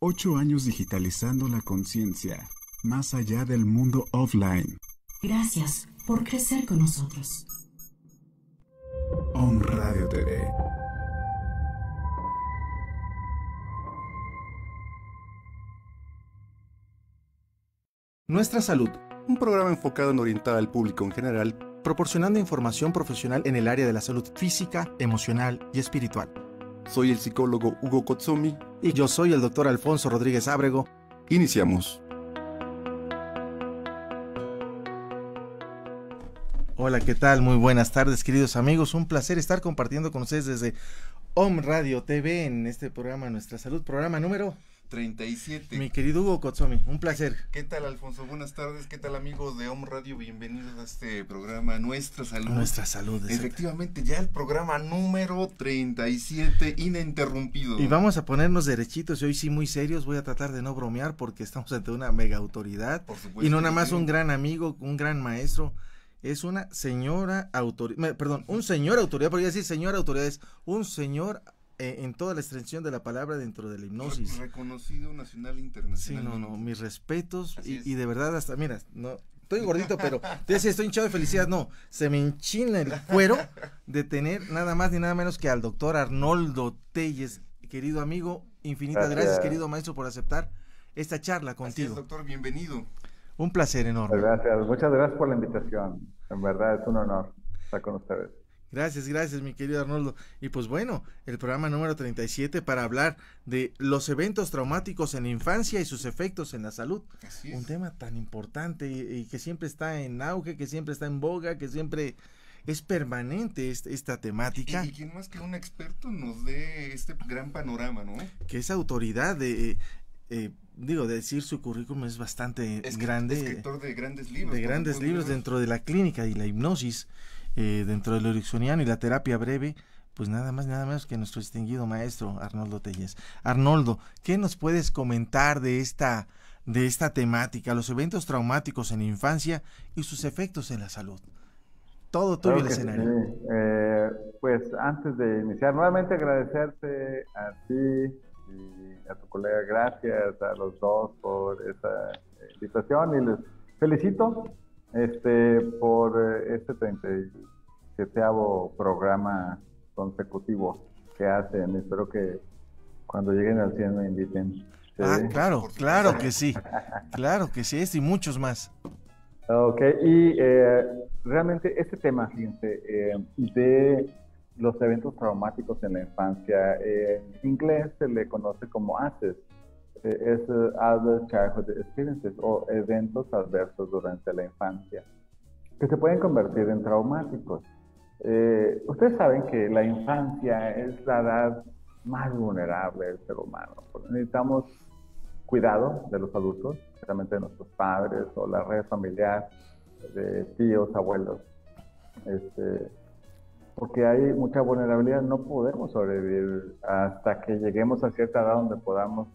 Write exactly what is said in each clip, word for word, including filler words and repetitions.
Ocho años digitalizando la conciencia, más allá del mundo offline. Gracias por crecer con nosotros. Om Radio T V. Nuestra Salud, un programa enfocado en orientar al público en general, proporcionando información profesional en el área de la salud física, emocional y espiritual. Soy el psicólogo Hugo Kotsumi. Y yo soy el doctor Alfonso Rodríguez Ábrego. Iniciamos. Hola, ¿qué tal? Muy buenas tardes, queridos amigos. Un placer estar compartiendo con ustedes desde Om Radio T V en este programa Nuestra Salud, programa número treinta y siete. Mi querido Hugo Kotsumi, un placer. ¿Qué tal, Alfonso? Buenas tardes. ¿Qué tal, amigos de Om Radio? Bienvenidos a este programa Nuestra Salud. Nuestra Salud. Efectivamente, ya el programa número treinta y siete, ininterrumpido. Y vamos a ponernos derechitos y hoy sí muy serios. Voy a tratar de no bromear porque estamos ante una mega autoridad. Por supuesto. Y no nada más sí. un gran amigo, un gran maestro. Es una señora autoridad, perdón, un señor autoridad, podría decir señora autoridad, es un señor eh, en toda la extensión de la palabra dentro de la hipnosis. Reconocido nacional e internacional. Sí, no, no, mis respetos y, es. y de verdad hasta, mira, no, estoy gordito, pero te decía, estoy hinchado de felicidad, no, se me enchina el cuero de tener nada más ni nada menos que al doctor Arnoldo Telles, querido amigo, infinitas gracias, gracias querido maestro, por aceptar esta charla contigo. Así es, doctor, bienvenido. Un placer enorme. Gracias, muchas gracias por la invitación. En verdad es un honor estar con ustedes. Gracias, gracias, mi querido Arnoldo. Y pues bueno, el programa número treinta y siete para hablar de los eventos traumáticos en la infancia y sus efectos en la salud. Así es. Un tema tan importante y, y que siempre está en auge, que siempre está en boga, que siempre es permanente esta, esta temática. Y, y quién más que un experto nos dé este gran panorama, ¿no? Que esa autoridad de... Eh, eh, digo, decir su currículum es bastante es grande. Escritor de grandes libros. De grandes libros dentro de la clínica y la hipnosis, eh, dentro del ericksoniano y la terapia breve, pues nada más, nada menos que nuestro distinguido maestro Arnoldo Telles. Arnoldo, ¿qué nos puedes comentar de esta, de esta temática, los eventos traumáticos en la infancia y sus efectos en la salud? Todo tuyo el escenario. Sí. Eh, pues antes de iniciar, nuevamente agradecerte a ti y a tu colega, gracias a los dos por esa invitación y les felicito este por este treinta y siete programa consecutivo que hacen. Espero que cuando lleguen al cien me inviten. ¿Sí? Ah, claro, claro que sí, claro que sí, este y muchos más. Ok, y eh, realmente este tema, fíjense, eh, de los eventos traumáticos en la infancia, eh, en inglés se le conoce como A C Es, eh, es uh, Adverse Childhood Experiences, o eventos adversos durante la infancia, que se pueden convertir en traumáticos. Eh, ustedes saben que la infancia es la edad más vulnerable del ser humano. Necesitamos cuidado de los adultos, especialmente de nuestros padres o la red familiar, de tíos, abuelos, este... porque hay mucha vulnerabilidad, no podemos sobrevivir hasta que lleguemos a cierta edad donde podamos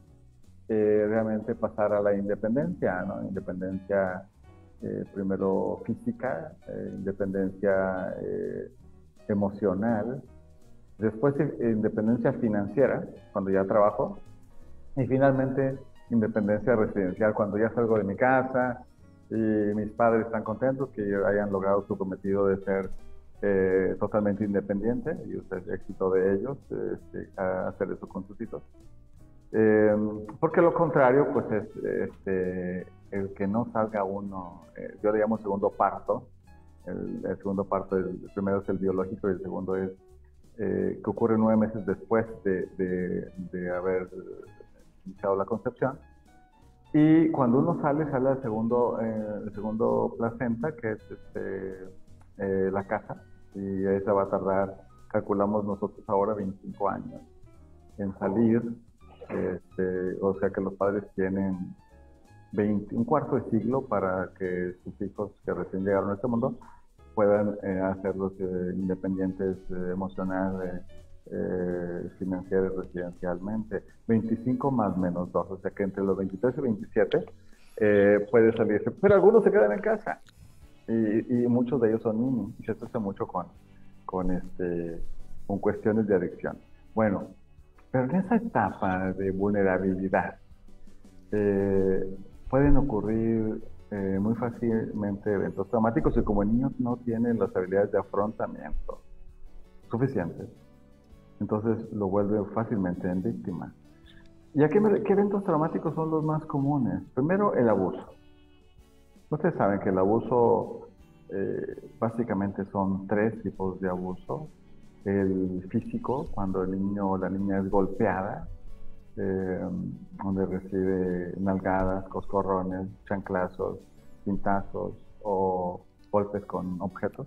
eh, realmente pasar a la independencia, ¿no? Independencia eh, primero física, eh, independencia eh, emocional, después eh, independencia financiera, cuando ya trabajo, y finalmente independencia residencial, cuando ya salgo de mi casa y mis padres están contentos que hayan logrado su cometido de ser Eh, totalmente independiente, y usted es éxito de ellos este, a hacer eso con sus hijos. Eh, porque lo contrario, pues es este, el que no salga uno, eh, yo le llamo segundo parto. El, el segundo parto, el, el primero es el biológico y el segundo es eh, que ocurre nueve meses después de, de, de haber iniciado la concepción. Y cuando uno sale, sale al segundo, eh, el segundo placenta, que es este, eh, la casa, y esa va a tardar, calculamos nosotros ahora, veinticinco años en salir, este, o sea que los padres tienen veinte, un cuarto de siglo para que sus hijos que recién llegaron a este mundo puedan eh, hacerlos eh, independientes eh, emocional, eh, financiera y residencialmente. veinticinco más menos dos, o sea que entre los veintitrés y veintisiete eh, puede salirse, pero algunos se quedan en casa. Y, y muchos de ellos son niños, y se asocia mucho con, con, este, con cuestiones de adicción. Bueno, pero en esa etapa de vulnerabilidad, eh, pueden ocurrir eh, muy fácilmente eventos traumáticos y como el niño no tiene las habilidades de afrontamiento suficientes, entonces lo vuelve fácilmente en víctima. ¿Y a qué, me, qué eventos traumáticos son los más comunes? Primero, el abuso. Ustedes saben que el abuso eh, básicamente son tres tipos de abuso. El físico, cuando el niño o la niña es golpeada, eh, donde recibe nalgadas, coscorrones, chanclazos, pintazos o golpes con objetos.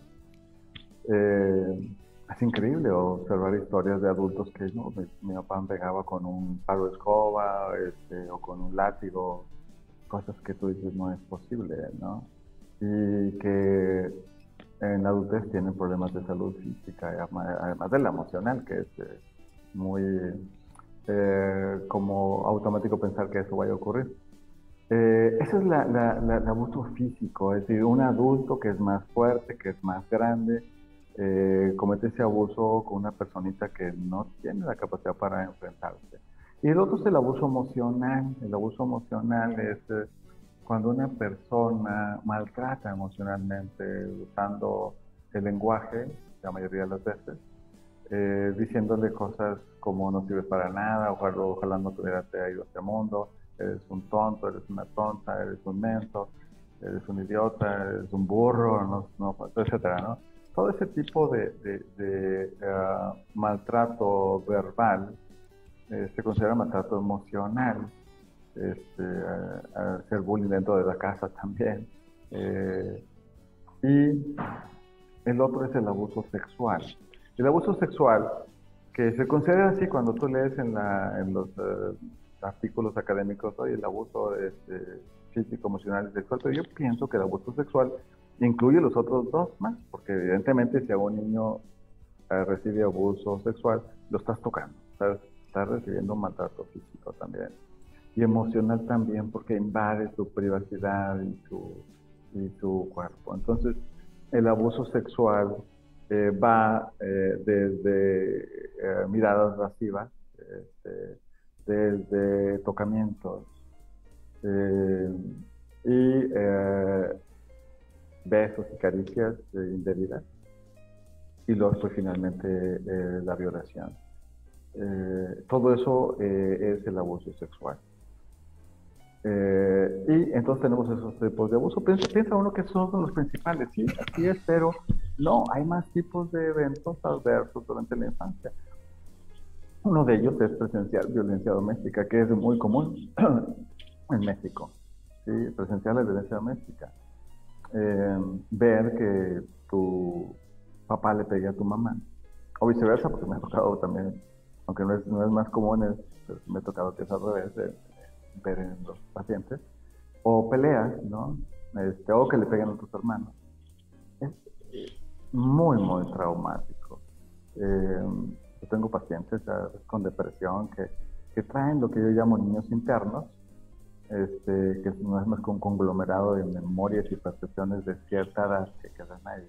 Eh, es increíble observar historias de adultos que no, mi, mi papá me pegaba con un palo de escoba este, o con un látigo, cosas que tú dices no es posible, ¿no? Y que en la adultez tienen problemas de salud física, además de la emocional, que es eh, muy eh, como automático pensar que eso vaya a ocurrir. Eh, ese es la, la, la, el abuso físico, es decir, un adulto que es más fuerte, que es más grande, eh, comete ese abuso con una personita que no tiene la capacidad para enfrentarse. Y el otro es el abuso emocional. El abuso emocional es eh, cuando una persona maltrata emocionalmente usando el lenguaje, la mayoría de las veces, eh, diciéndole cosas como no sirves para nada, ojalá, ojalá no te hubieras ido a este mundo, eres un tonto, eres una tonta, eres un menso, eres un idiota, eres un burro, no, no, etcétera, ¿no? Todo ese tipo de, de, de uh, maltrato verbal eh, se considera maltrato emocional. Este, a, a hacer bullying dentro de la casa también. Eh, y el otro es el abuso sexual. El abuso sexual, que se considera así cuando tú lees en, la, en los uh, artículos académicos, oye, el abuso este, físico, emocional y sexual, pero yo pienso que el abuso sexual incluye los otros dos más, porque evidentemente si a un niño uh, recibe abuso sexual, lo estás tocando, estás, estás recibiendo maltrato físico también. Y emocional también, porque invade su privacidad y su, y su cuerpo. Entonces, el abuso sexual eh, va eh, desde eh, miradas lascivas, este, desde tocamientos eh, y eh, besos y caricias eh, indebidas, y luego pues, finalmente eh, la violación. Eh, todo eso eh, es el abuso sexual. Eh, y entonces tenemos esos tipos de abuso. Piensa, piensa uno que son los principales, sí, así es, pero no, hay más tipos de eventos adversos durante la infancia. Uno de ellos es presenciar violencia doméstica, que es muy común en México, ¿sí? Presenciar la violencia doméstica. Eh, ver que tu papá le pegue a tu mamá, o viceversa, porque me ha tocado también, aunque no es, no es más común, es, pues, me ha tocado que es al revés, de, ver en los pacientes, o peleas, ¿no? Este, o que le peguen a tus hermanos. Es muy, muy traumático. Eh, yo tengo pacientes con depresión que, que traen lo que yo llamo niños internos, este, que no es más que un conglomerado de memorias y percepciones de cierta edad que quedan ahí,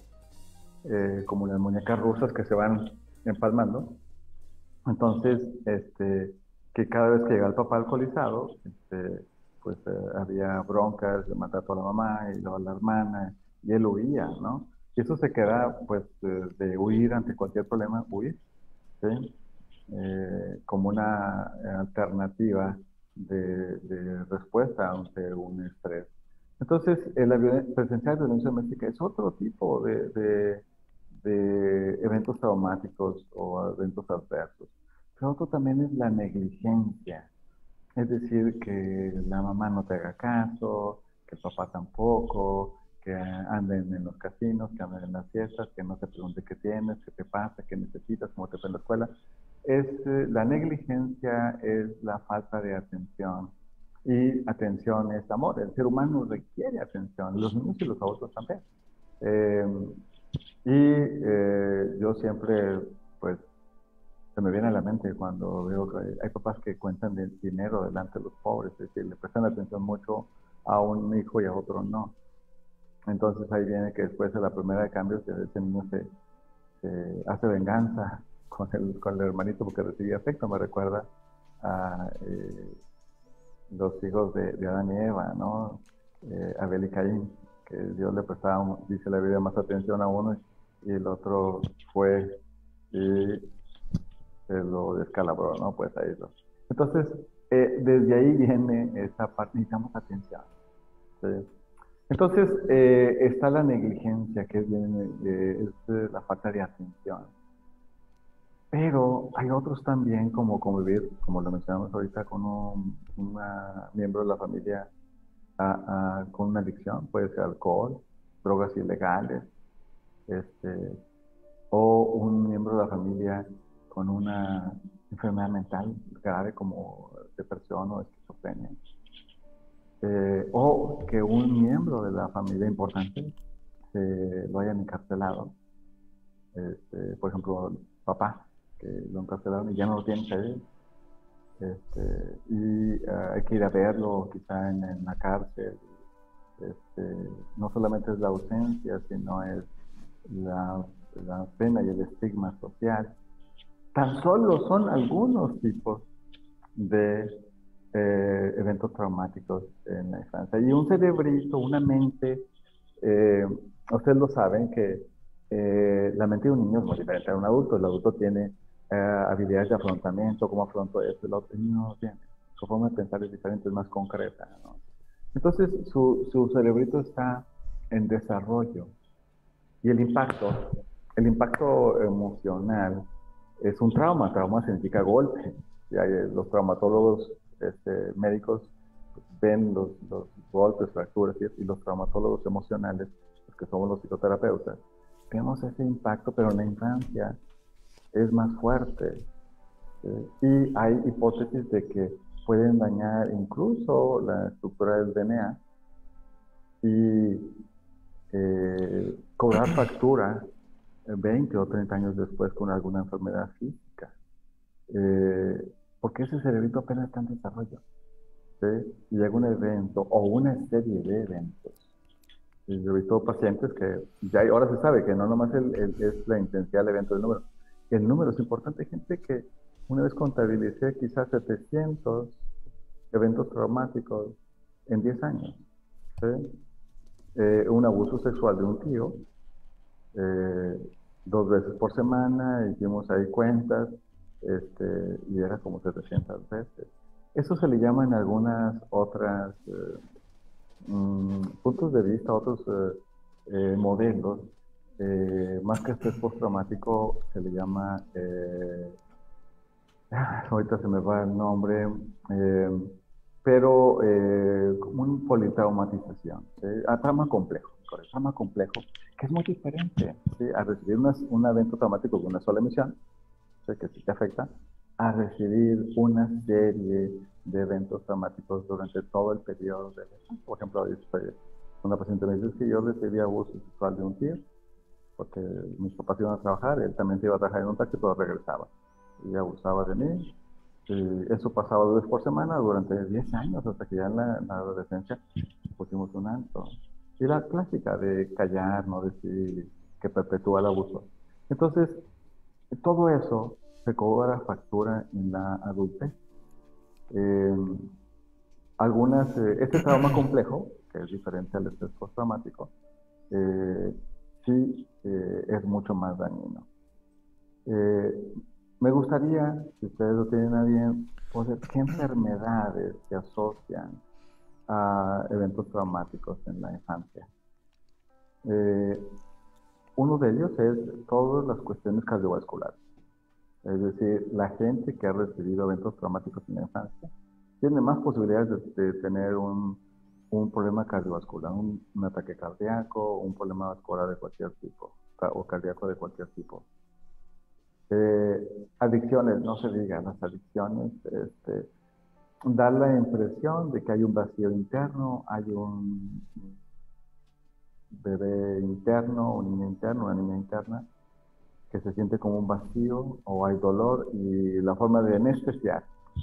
eh, como las muñecas rusas que se van empalmando. Entonces, este, que cada vez que llega el papá alcoholizado, este, pues eh, había broncas, de matar a toda la mamá y luego a la hermana, y él huía, ¿no? Y eso se queda, pues, de, de huir ante cualquier problema, huir, ¿sí? Eh, como una alternativa de, de respuesta ante un estrés. Entonces, el, la presenciar violencia doméstica es otro tipo de, de, de eventos traumáticos o eventos adversos. Pero otro también es la negligencia, es decir, que la mamá no te haga caso, que el papá tampoco, que anden en los casinos, que anden en las fiestas, que no te pregunte qué tienes, qué te pasa, qué necesitas, cómo te fue en la escuela. Es, eh, la negligencia es la falta de atención, y atención es amor. El ser humano requiere atención, los niños y los adultos también. Eh, y eh, yo siempre, pues, se me viene a la mente cuando veo que hay, hay papás que cuentan el dinero delante de los pobres, es decir, le prestan atención mucho a un hijo y a otro no. Entonces ahí viene que después de la primera de cambios ese niño se, se hace venganza con el, con el hermanito porque recibía afecto. Me recuerda a eh, los hijos de, de Adán y Eva, ¿no? Eh, Abel y Caín, que Dios le prestaba, dice la Biblia, más atención a uno y el otro fue y se lo descalabró, ¿no? Pues ahí lo. Entonces, eh, desde ahí viene esa parte, necesitamos atención. ¿Sí? Entonces, eh, está la negligencia, que es, bien, eh, es eh, la falta de atención. Pero hay otros también, como convivir, como lo mencionamos ahorita, con un una miembro de la familia a, a, con una adicción, puede ser alcohol, drogas ilegales, este, o un miembro de la familia con una enfermedad mental grave como depresión o esquizofrenia. Eh, o que un miembro de la familia importante se lo hayan encarcelado. Este, por ejemplo, papá, que lo encarcelaron y ya no lo tienen que ver. Este, y uh, hay que ir a verlo quizá en, en la cárcel. Este, no solamente es la ausencia, sino es la, la pena y el estigma social. Tan solo son algunos tipos de eh, eventos traumáticos en la infancia. Y un cerebrito, una mente, eh, ustedes lo saben que eh, la mente de un niño es muy diferente a un adulto. El adulto tiene eh, habilidades de afrontamiento, cómo afronto esto, el otro. El niño no tiene. Su forma de pensar es diferente, es más concreta, ¿no? Entonces, su, su cerebrito está en desarrollo. Y el impacto, el impacto emocional es un trauma. Trauma significa golpe. Y hay, los traumatólogos este, médicos ven los, los golpes, fracturas y, y los traumatólogos emocionales, los que somos los psicoterapeutas, vemos ese impacto, pero en la infancia es más fuerte. ¿Sí? Y hay hipótesis de que pueden dañar incluso la estructura del D N A y eh, cobrar factura veinte o treinta años después con alguna enfermedad física. Eh, porque ese cerebrito apenas está en desarrollo. ¿Sí? Y llega un evento o una serie de eventos. Y yo he visto pacientes que ya ahora se sabe que no nomás el, el, es la intensidad del evento del número. El número es importante. Hay gente que una vez contabilicé quizás setecientos eventos traumáticos en diez años. ¿Sí? Eh, un abuso sexual de un tío, eh, dos veces por semana, hicimos ahí cuentas, este, y era como setecientas veces. Eso se le llama en algunas otras eh, mm, puntos de vista, otros eh, eh, modelos, eh, más que estrés postraumático, se le llama, eh, ahorita se me va el nombre, eh, pero eh, como una politraumatización, ¿sí? A trauma complejo, correcto, trauma complejo, que es muy diferente, ¿sí? A recibir una, un evento traumático con una sola emisión, ¿sí? Que sí te afecta, a recibir una serie de eventos traumáticos durante todo el periodo de la. Por ejemplo, una paciente me dice que yo recibí abuso sexual de un tío, porque mis papás iban a trabajar, él también se iba a trabajar en un taxi, pero regresaba. Y abusaba de mí. Y eso pasaba dos veces por semana durante diez años, hasta que ya en la, en la adolescencia pusimos un alto. Y la clásica de callar, no decir, que perpetúa el abuso. Entonces, todo eso se cobra factura en la adultez. Eh, algunas, eh, este trauma complejo, que es diferente al estrés postraumático, eh, sí eh, es mucho más dañino. Eh, me gustaría, si ustedes lo tienen a bien, poder, ¿qué enfermedades se asocian a eventos traumáticos en la infancia? Eh, uno de ellos es todas las cuestiones cardiovasculares. Es decir, la gente que ha recibido eventos traumáticos en la infancia tiene más posibilidades de, de tener un, un problema cardiovascular, un, un ataque cardíaco, un problema vascular de cualquier tipo, o cardíaco de cualquier tipo. Eh, adicciones, no se diga, las adicciones este, dan la impresión de que hay un vacío interno, hay un bebé interno, un niño interno, una niña interna, que se siente como un vacío o hay dolor, y la forma de anestesiar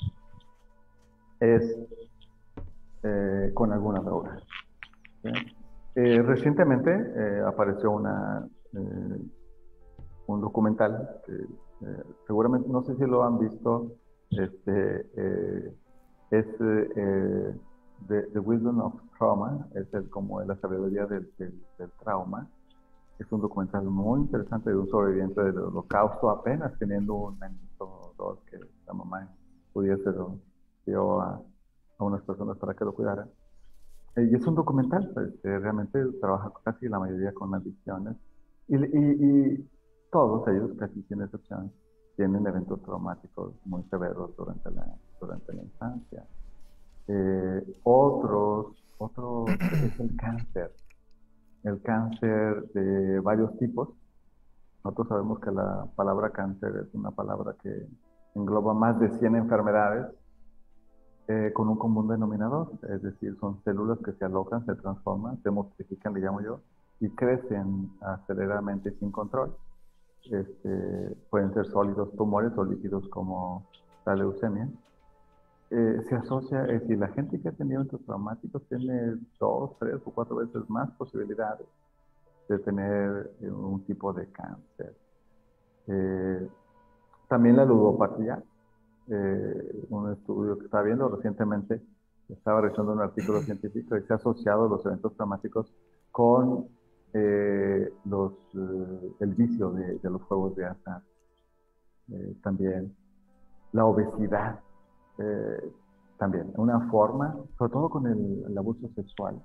es eh, con alguna droga. ¿Sí? Eh, recientemente eh, apareció una, eh, un documental que eh, seguramente, no sé si lo han visto, este, eh, Es eh, eh, the, the Wisdom of Trauma, es el, como la sabiduría del, del, del trauma. Es un documental muy interesante de un sobreviviente del holocausto, apenas teniendo un año o dos, que la mamá pudiese lo dio a, a unas personas para que lo cuidaran. Eh, y es un documental, pues, que realmente trabaja casi la mayoría con adicciones. Y, y, y todos ellos, casi sin excepción, tienen eventos traumáticos muy severos durante la, durante la infancia. Eh, otros, otros es el cáncer. El cáncer de varios tipos. Nosotros sabemos que la palabra cáncer es una palabra que engloba más de cien enfermedades eh, con un común denominador, es decir, son células que se alojan, se transforman, se multiplican, le llamo yo, y crecen aceleradamente sin control. Este, pueden ser sólidos tumores o líquidos como la leucemia. Eh, se asocia, es decir, la gente que ha tenido eventos traumáticos tiene dos, tres o cuatro veces más posibilidades de tener eh, un tipo de cáncer. Eh, también la ludopatía, eh, un estudio que estaba viendo recientemente, estaba revisando un artículo científico y se ha asociado los eventos traumáticos con eh, los, eh, el vicio de, de los juegos de azar. Eh, también la obesidad, eh, también una forma, sobre todo con el, el abuso sexual.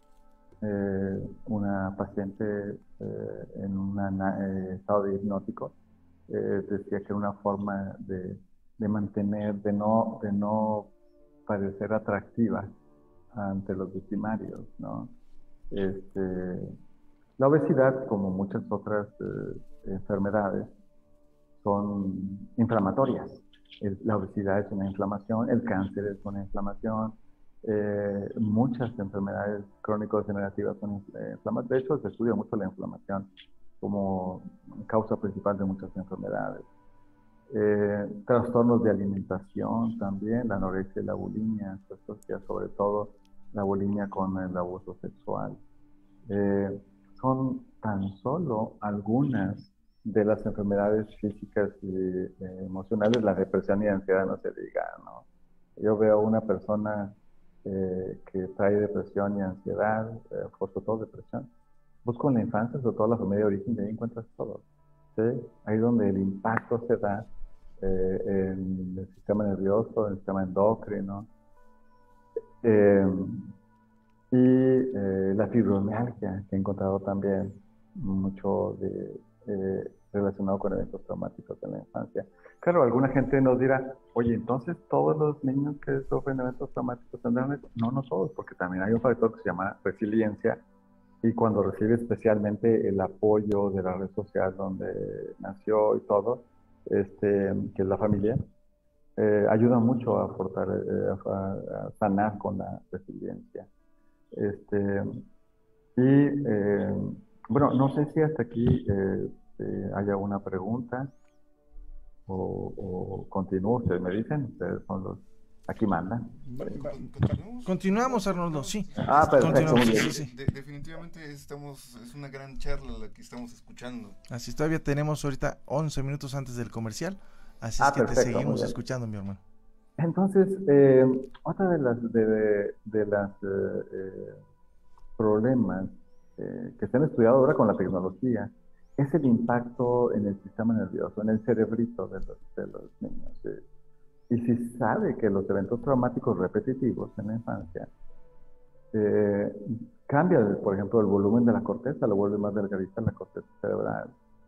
Eh, una paciente eh, en un eh, estado de hipnótico eh, decía que era una forma de, de mantener, de no, de no parecer atractiva ante los victimarios, ¿no? Este, la obesidad, como muchas otras eh, enfermedades, son inflamatorias. El, la obesidad es una inflamación, el cáncer es una inflamación, eh, muchas enfermedades crónico-degenerativas son eh, inflamatorias. De hecho, se estudia mucho la inflamación como causa principal de muchas enfermedades. Eh, trastornos de alimentación también, la anorexia y la bulimia, se asocia sobre todo la bulimia con el abuso sexual. Eh, son tan solo algunas de las enfermedades físicas y eh, emocionales. La depresión y ansiedad no se diga, ¿no? Yo veo una persona eh, que trae depresión y ansiedad, eh, sobre todo depresión, busco en la infancia, sobre todo la familia de origen, y ahí encuentras todo, ¿sí? Ahí donde el impacto se da eh, en el sistema nervioso, en el sistema endocrino, eh, y eh, la fibromialgia, que he encontrado también mucho de, eh, relacionado con eventos traumáticos en la infancia. Claro, alguna gente nos dirá, oye, entonces todos los niños que sufren eventos traumáticos tendrán esto. No, no todos, porque también hay un factor que se llama resiliencia, y cuando recibe especialmente el apoyo de la red social donde nació y todo, este, que es la familia, eh, ayuda mucho a, fortale- eh, a, a sanar con la resiliencia. Este, y eh, bueno, no sé si hasta aquí eh, eh, haya una pregunta o, o continúo. Ustedes me dicen, ustedes son los, aquí mandan. ¿Continuamos? Continuamos, Arnoldo, sí. Ah, perfecto. Continuamos, Muy sí, bien. sí, sí. De- definitivamente estamos, es una gran charla la que estamos escuchando. Así todavía tenemos ahorita once minutos antes del comercial, así Ah, es que te perfecto, muy seguimos bien. escuchando, mi hermano. Entonces, eh, otra de las de, de, de las eh, eh, problemas eh, que se han estudiado ahora con la tecnología es el impacto en el sistema nervioso, en el cerebrito de los, de los niños. ¿Sí? Y se sabe que los eventos traumáticos repetitivos en la infancia eh, cambian, por ejemplo, el volumen de la corteza, lo vuelve más delgadita la corteza cerebral.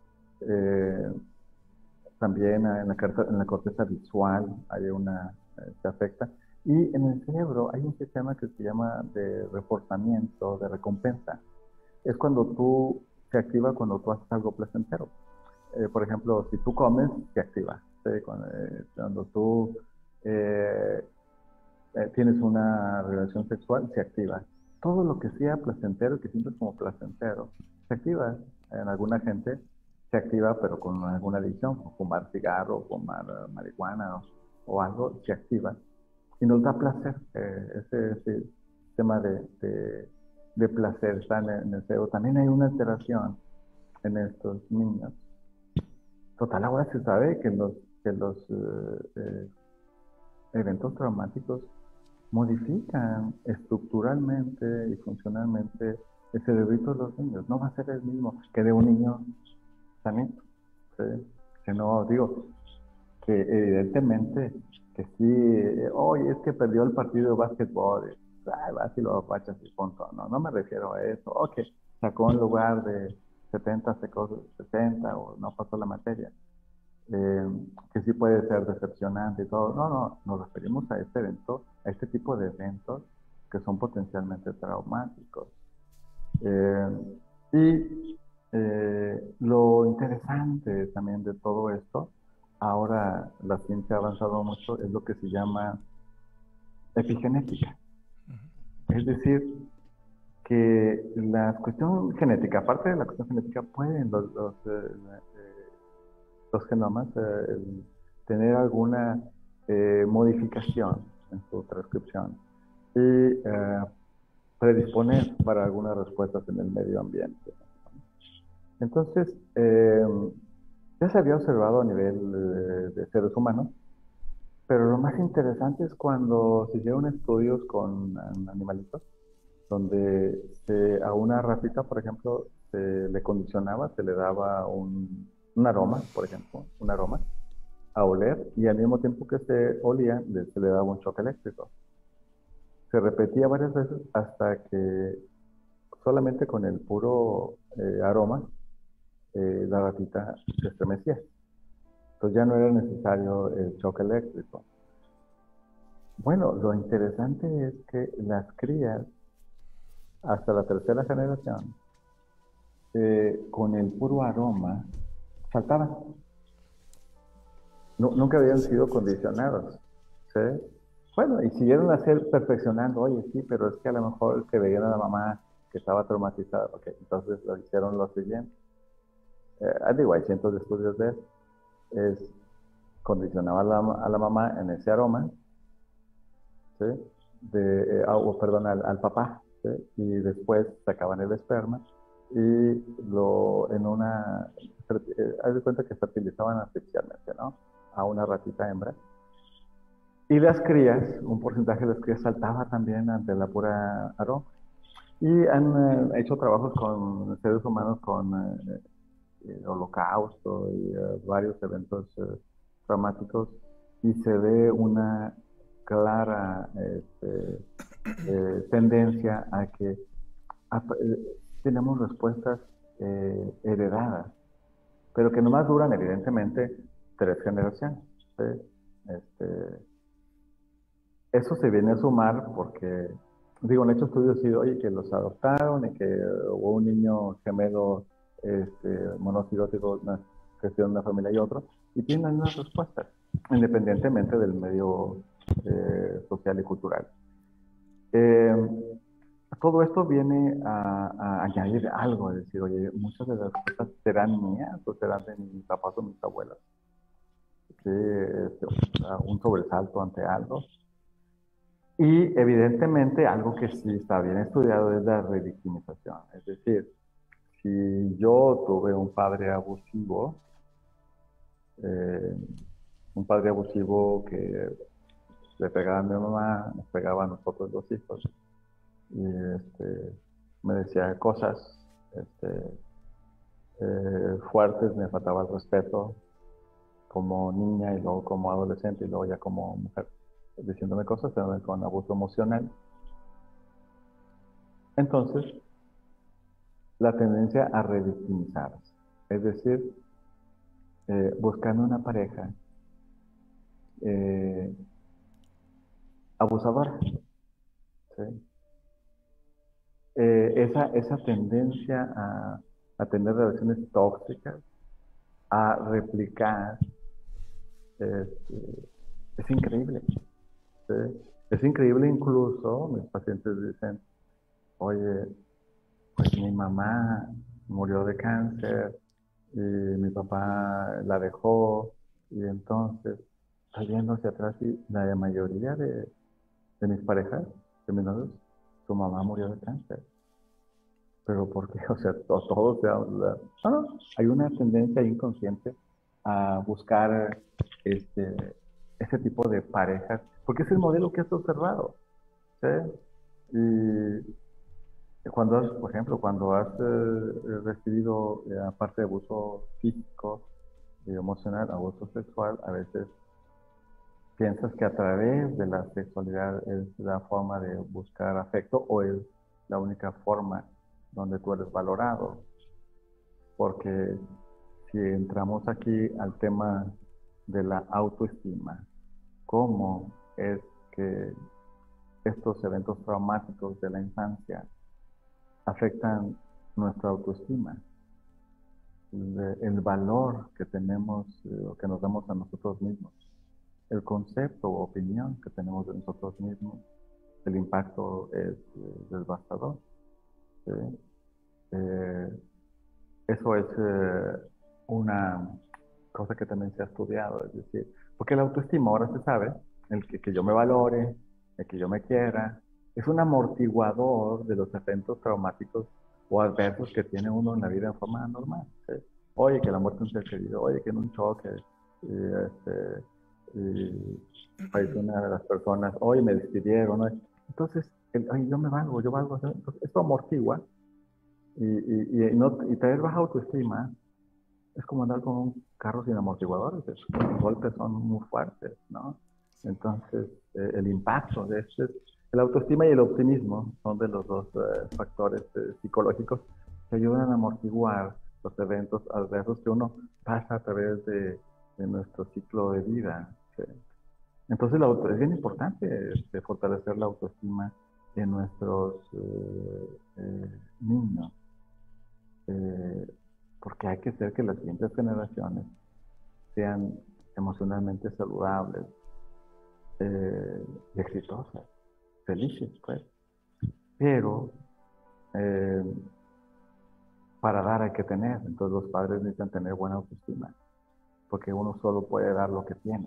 Eh, también en la, carta, en la corteza visual hay una, eh, se afecta. Y en el cerebro hay un sistema que se llama de reforzamiento, de recompensa. Es cuando tú, se activa cuando tú haces algo placentero. Eh, por ejemplo, si tú comes, se activa. ¿Sí? Cuando, eh, cuando tú eh, eh, tienes una relación sexual, se activa. Todo lo que sea placentero, que sientes como placentero, se activa. En alguna gente se activa, pero con alguna adicción, como fumar cigarro, fumar uh, marihuana o, o algo, se activa. Y nos da placer. Eh, ese, ese sistema de, de, de placer está en, en el cerebro. También hay una alteración en estos niños. Total, ahora se sabe que los, que los eh, eh, eventos traumáticos modifican estructuralmente y funcionalmente el cerebrito de los niños. No va a ser el mismo que de un niño sanito, ¿sí? Que no, digo, que evidentemente que sí, oye, es que perdió el partido de básquetbol, ay, vas y lo apachas y punto. No, no me refiero a eso. Ok, sacó en lugar de setenta, sacó sesenta o no pasó la materia. Eh, que sí puede ser decepcionante y todo. No, no, nos referimos a este evento, a este tipo de eventos que son potencialmente traumáticos. Eh, y eh, lo interesante también de todo esto, ahora la ciencia ha avanzado mucho, es lo que se llama epigenética. Es decir, que la cuestión genética, aparte de la cuestión genética, pueden los, los, eh, eh, los genomas eh, tener alguna eh, modificación en su transcripción y eh, predisponer para algunas respuestas en el medio ambiente. Entonces, eh, ya se había observado a nivel eh, de seres humanos, pero lo más interesante es cuando se hicieron estudios con animalitos, donde se, a una ratita, por ejemplo, se le condicionaba, se le daba un, un aroma, por ejemplo, un aroma a oler, y al mismo tiempo que se olía, le, se le daba un choque eléctrico. Se repetía varias veces hasta que solamente con el puro eh, aroma eh, la ratita se estremecía. Entonces ya no era necesario el choque eléctrico. Bueno, lo interesante es que las crías, hasta la tercera generación, eh, con el puro aroma, saltaban. No, nunca habían sido condicionados, ¿sí? Bueno, y siguieron a ser perfeccionando. Oye, sí, pero es que a lo mejor que veían a la mamá que estaba traumatizada. Ok, entonces lo hicieron lo siguiente. Eh, digo, hay cientos de estudios de eso. Es, condicionaba a la, a la mamá en ese aroma, ¿sí? De, eh, oh, perdón, al, al papá, ¿sí? Y después sacaban el esperma y lo en una, eh, haz de cuenta que fertilizaban artificialmente, ¿no? A una ratita hembra. Y las crías, un porcentaje de las crías saltaba también ante la pura aroma. Y han eh, hecho trabajos con seres humanos con eh, el holocausto y uh, varios eventos uh, traumáticos, y se ve una clara este, eh, tendencia a que a, eh, tenemos respuestas eh, heredadas, pero que nomás duran evidentemente tres generaciones, ¿sí? Este, eso se viene a sumar porque, digo, han hecho estudios y oye, que los adoptaron y que hubo un niño gemelo este, monocigótico, una cuestión de una familia y otro, y tienen unas respuestas, independientemente del medio eh, social y cultural. Eh, todo esto viene a, a añadir algo, es decir, oye, muchas de las cosas serán mías o serán de mis papás o mis abuelos. Sí, este, un sobresalto ante algo. Y evidentemente algo que sí está bien estudiado es la revictimización. Es decir, si yo tuve un padre abusivo, eh, un padre abusivo que le pegaba a mi mamá, nos pegaba a nosotros los hijos, y este, me decía cosas este, eh, fuertes, me faltaba el respeto como niña y luego como adolescente y luego ya como mujer, diciéndome cosas con abuso emocional. Entonces, la tendencia a revictimizarse, es decir, eh, buscando una pareja eh, abusadora, ¿sí? Eh, esa, esa tendencia a, a tener relaciones tóxicas, a replicar, es, es increíble, ¿sí? Es increíble. Incluso mis pacientes dicen, oye, pues mi mamá murió de cáncer y mi papá la dejó, y entonces estoy viendo hacia atrás y la mayoría de, de mis parejas, de mis novios, su mamá murió de cáncer. ¿Pero por qué? O sea, todos, todo, no, no, hay una tendencia inconsciente a buscar este, ese tipo de parejas, porque es el modelo que has observado. ¿sí? Y cuando has, por ejemplo, cuando has eh, recibido, eh, aparte de abuso físico y emocional, abuso sexual, a veces piensas que a través de la sexualidad es la forma de buscar afecto o es la única forma donde tú eres valorado. Porque si entramos aquí al tema de la autoestima, ¿cómo es que estos eventos traumáticos de la infancia afectan nuestra autoestima? El, el valor que tenemos, eh, o que nos damos a nosotros mismos, el concepto o opinión que tenemos de nosotros mismos, el impacto es eh, devastador. ¿Sí? Eh, eso es eh, una cosa que también se ha estudiado, es decir, porque la autoestima ahora se sabe, el que, que yo me valore, el que yo me quiera, es un amortiguador de los eventos traumáticos o adversos que tiene uno en la vida en forma normal. ¿Sí? Oye, que la muerte de un ser querido, oye, que en un choque, y, este, y falleció una de las personas, oye, me despidieron, ¿no? Entonces, el, oye, yo me valgo, yo valgo, entonces, esto amortigua y, y, y, no, y traer baja autoestima es como andar con un carro sin amortiguadores, los golpes son muy fuertes, ¿no? Entonces, eh, el impacto de este, el autoestima y el optimismo son de los dos eh, factores eh, psicológicos que ayudan a amortiguar los eventos adversos que uno pasa a través de, de nuestro ciclo de vida. ¿Sí? Entonces, la auto, es bien importante este, fortalecer la autoestima en nuestros eh, eh, niños. Eh, porque hay que hacer que las siguientes generaciones sean emocionalmente saludables eh, y exitosas, felices, pues. Pero eh, para dar hay que tener, entonces los padres necesitan tener buena autoestima, porque uno solo puede dar lo que tiene.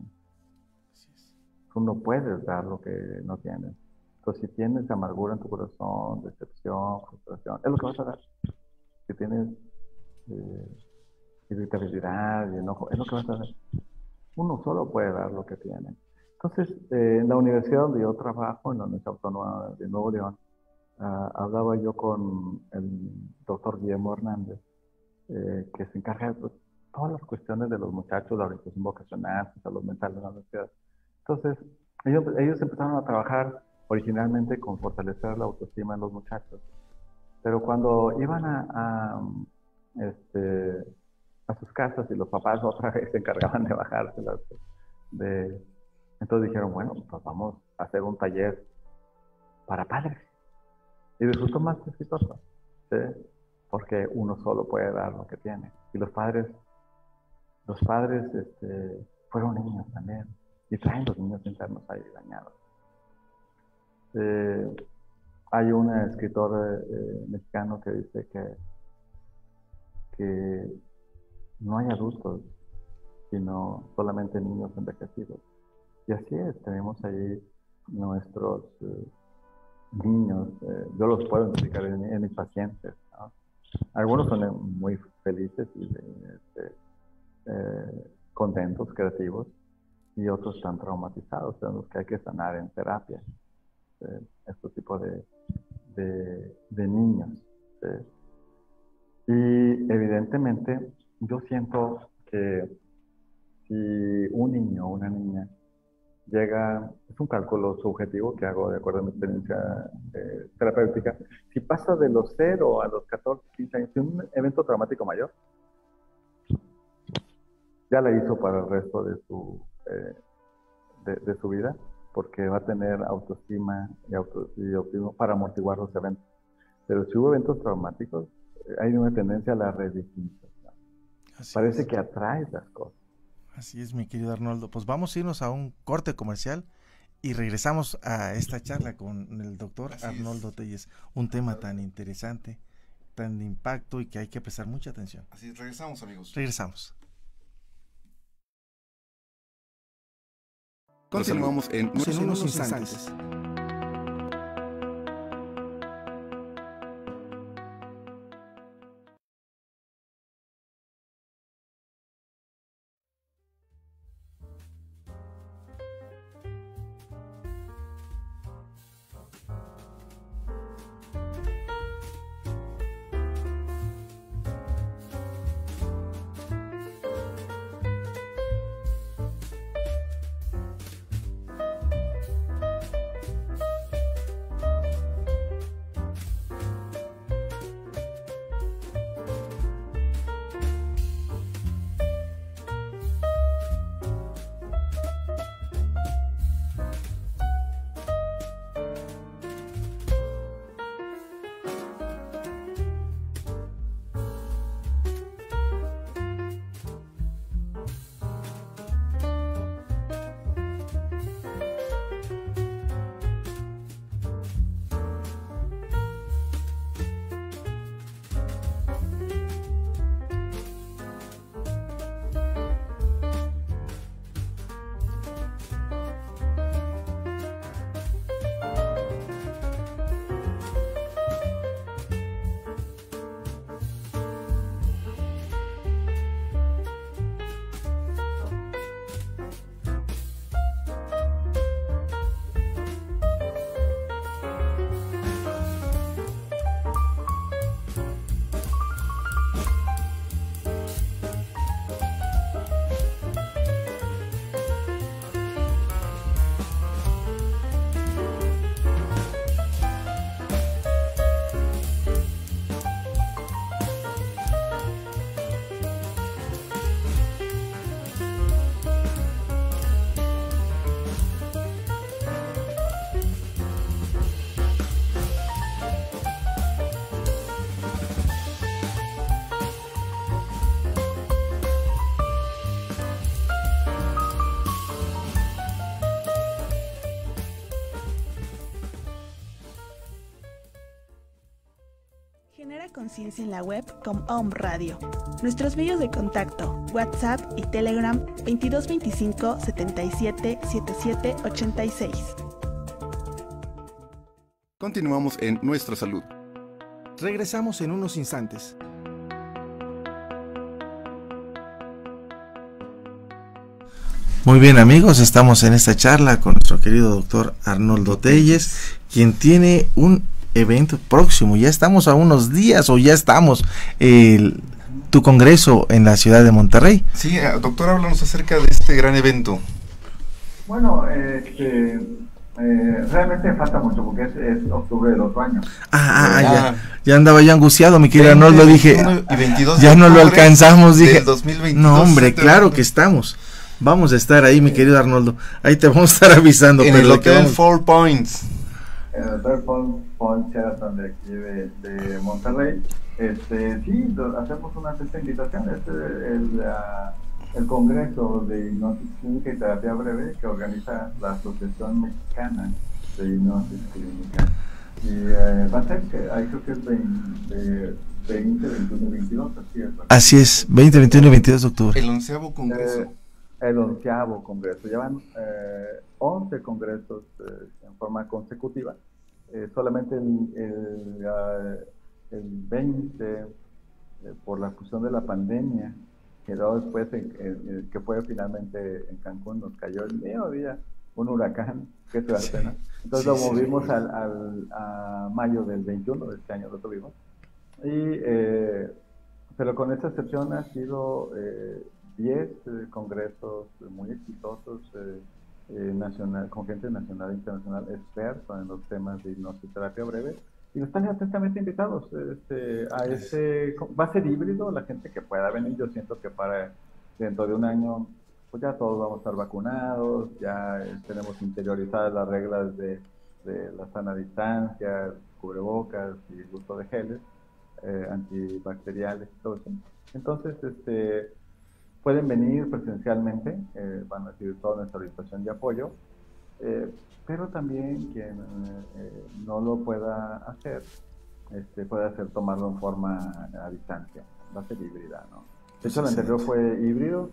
Tú no puedes dar lo que no tienes. Entonces, si tienes amargura en tu corazón, decepción, frustración, es lo que vas a dar. Si tienes eh, irritabilidad y enojo, es lo que vas a dar. Uno solo puede dar lo que tiene. Entonces, eh, en la universidad donde yo trabajo, en la Universidad Autónoma de Nuevo León, uh, hablaba yo con el doctor Guillermo Hernández, eh, que se encarga de pues, todas las cuestiones de los muchachos, la orientación vocacional, salud mental de la universidad. Entonces, ellos, ellos empezaron a trabajar originalmente con fortalecer la autoestima en los muchachos. Pero cuando iban a, a, este, a sus casas y los papás otra vez se encargaban de bajárselas, de, entonces dijeron, bueno, pues vamos a hacer un taller para padres. Y resultó más exitoso, ¿sí? Porque uno solo puede dar lo que tiene. Y los padres, los padres este, fueron niños también. Y traen los niños internos ahí dañados. Eh, hay un escritor eh, mexicano que dice que, que no hay adultos, sino solamente niños envejecidos. Y así es, tenemos ahí nuestros eh, niños, eh, yo los puedo identificar en, en mis pacientes, ¿no? Algunos son muy felices y este, eh, contentos, creativos, y otros están traumatizados, son los que hay que sanar en terapia, eh, este tipo de, de, de niños. ¿Sí? Y evidentemente yo siento que si un niño o una niña llega, es un cálculo subjetivo que hago de acuerdo a mi experiencia eh, terapéutica, si pasa de los cero a los catorce, quince años, un evento traumático mayor, ya la hizo para el resto de su, eh, de, de su vida, porque va a tener autoestima y, auto, y optimismo para amortiguar los eventos. Pero si hubo eventos traumáticos, eh, hay una tendencia a la revictimización. Parece es. que atrae las cosas. Así es, mi querido Arnoldo. Pues vamos a irnos a un corte comercial y regresamos a esta charla con el doctor Así Arnoldo es. Telles. Un tema tan interesante, tan de impacto y que hay que prestar mucha atención. Así es, regresamos, amigos. Regresamos. Continuamos en, en, en unos instantes. instantes. conciencia en la web como Om Radio. Nuestros medios de contacto, WhatsApp y Telegram veintidós veinticinco setenta y siete setenta y siete ochenta y seis. Continuamos en Nuestra Salud. Regresamos en unos instantes. Muy bien, amigos, estamos en esta charla con nuestro querido doctor Arnoldo Telles, quien tiene un evento próximo. Ya estamos a unos días o ya estamos el, tu congreso en la ciudad de Monterrey. Sí, doctor, háblanos acerca de este gran evento. Bueno, este, eh, realmente falta mucho porque es, es octubre del otro año. Ah, ah, Ah. ya, ya andaba yo angustiado, mi querido Arnoldo, dije, y veintidós ya de no lo octubre alcanzamos, dije, del dos mil veintidós, no hombre, este claro evento. que estamos. Vamos a estar ahí, mi querido Arnoldo. Ahí te vamos a estar avisando. En pero el de que Hotel vamos- Four Points. En el Hotel Paul, Paul Sheraton de aquí de, de Monterrey. Este, sí, lo- hacemos una esta invitación. Este es el, ah, el Congreso de Hipnosis Clínica y Terapia Breve que organiza la Asociación Mexicana de Hipnosis Clínica. Y eh, va a ser que ahí creo que es veinte, veinte, veintiuno y veintidós, así es. ¿verdad? Así es, veinte, veintiuno y veintidós de octubre. El onceavo congreso. Eh, el onceavo congreso. Llevan eh, once congresos eh, en forma consecutiva. Eh, solamente el, el, ah, el veinte, eh, por la cuestión de la pandemia, quedó después, en, en- en- que fue finalmente en Cancún, nos cayó el mismo día un huracán, que se hace, ¿no? Entonces Sí, lo sí, movimos al, al, a mayo del veintiuno de este año, lo tuvimos. Y, eh, pero con esta excepción ha sido eh, diez eh, congresos muy exitosos, eh, eh, nacional, con gente nacional e internacional experta en los temas de hipnosis terapia breve. Y están atentamente invitados este, a este, va a ser híbrido, la gente que pueda venir. Yo siento que para dentro de un año, pues ya todos vamos a estar vacunados, ya eh, tenemos interiorizadas las reglas de, de la sana distancia, cubrebocas y el uso de geles eh, antibacteriales y todo eso. Entonces, este, pueden venir presencialmente, eh, van a recibir toda nuestra orientación y apoyo, eh, pero también quien eh, no lo pueda hacer, este, puede hacer tomarlo en forma a distancia, va a ser híbrida, ¿no? De hecho, el anterior fue híbrido,